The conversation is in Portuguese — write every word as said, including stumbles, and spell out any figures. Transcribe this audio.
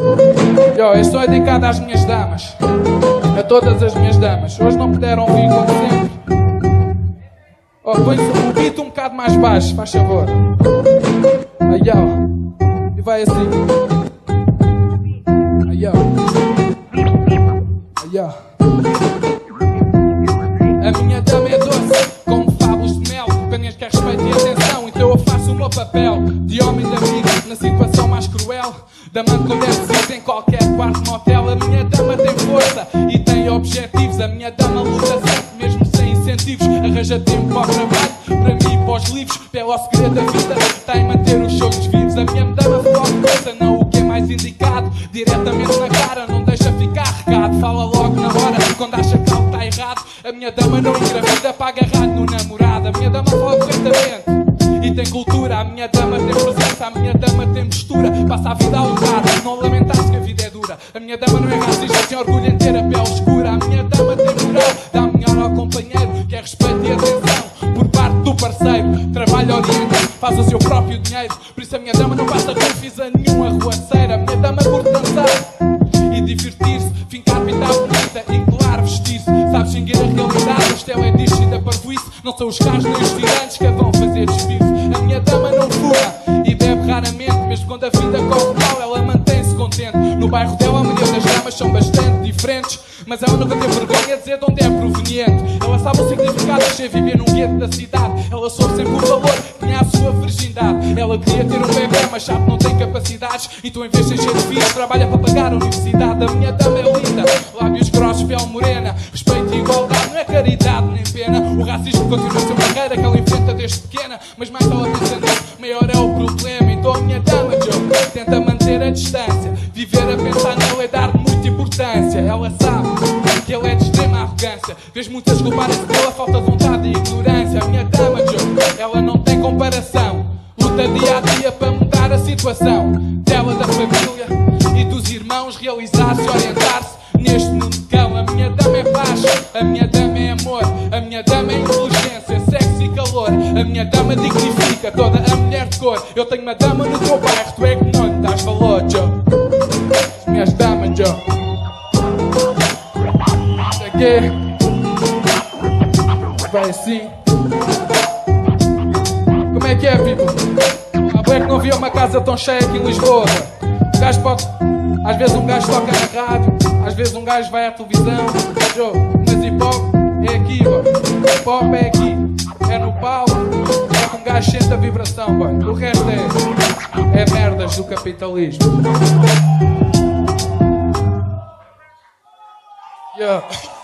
Yo, eu sou dedicado às minhas damas, a todas as minhas damas. Hoje não puderam vir como sempre. Oh, põe o beat um bocado mais baixo, faz favor. Aí, ó. E vai assim. Aí, ó. Aí, ó. A minha dama é doce, como favos de mel. Apenas quer respeito e atenção, então eu faço o meu papel de homem de amigo na situação mais cruel. Dama com déficit em qualquer quarto de motel. A minha dama tem força e tem objetivos. A minha dama luta sempre, mesmo sem incentivos. Arranja tempo para o trabalho, para mim e para os livros. Pelo segredo da vida está em manter os sonhos vivos. A minha dama logo pensa, não o que é mais indicado. Diretamente na cara, não deixa ficar regado. Fala logo na hora, quando acha que algo está errado. A minha dama não engravida para agarrar no namorado. A minha dama fala corretamente e tem cultura. A minha dama tem presença, a minha dama tem postura. Passa a vida a lutar, não lamentar-se que a vida é dura. A minha dama não é racista, tem orgulho em ter a pele escura. A minha dama tem moral, dá melhor ao companheiro. Quer respeito e atenção por parte do parceiro. Trabalha orientado, faz o seu próprio dinheiro. Por isso a minha dama não passa confisa nenhum arruaceiro. A minha dama curte dançar e divertir-se, fincar pintar bonita e claro vestir-se. Sabe xinguir a realidade, isto é disto da parvoíce. Não são os carros nem os tirantes que a vão fazer despir-se. A minha dama não fuma e bebe raramente. Mesmo quando a vida corre mal, ela mantém-se contente. No bairro dela a maioria das damas são bastante diferentes, mas ela nunca tem vergonha de dizer de onde é proveniente. Ela sabe o significado de ser viver num gueto da cidade. Ela soube sempre o valor que tinha a sua virgindade. Ela queria ter um bebê, mas sabe que não tem capacidades. Então em vez de encher de filhos, trabalha para pagar a universidade. A minha dama é linda, lábios grossos, pele morena. Respeito e igualdade, não é caridade nem pena. O racismo continua a ser uma barreira que ela enfrenta desde pequena. Mas mais ela pensa nisso, maior é o problema. Então a minha dama, Joe, tenta manter a distância. Viver a pensar nela é dar muita importância. Ela sabe que ele é de extrema arrogância. Vês muitas culparem-se pela falta de vontade e ignorância. A minha dama, Joe, ela não tem comparação. Luta dia a dia para mudar a situação dela, da família e dos irmãos. Realizar-se, orientar-se neste mundo de cão. A minha dama é paz, a minha dama é amor. A minha dama é inteligência, sexo e calor. A minha dama dignifica toda a mulher de cor. Eu tenho uma dama no teu bairro, tu é que não lhe dás valor, Joe. As minhas damas, Joe. Isso aqui vai assim. Como é que é, people? Há bem que não via uma casa tão cheia aqui em Lisboa. Um gajo pode... Às vezes um gajo toca na rádio, às vezes um gajo vai à televisão. Joe, mas hip hop é aqui, boy. Hip hop é aqui, é no palco. É que um gajo sente a vibração, boy. O resto é... é merdas do capitalismo. Yeah.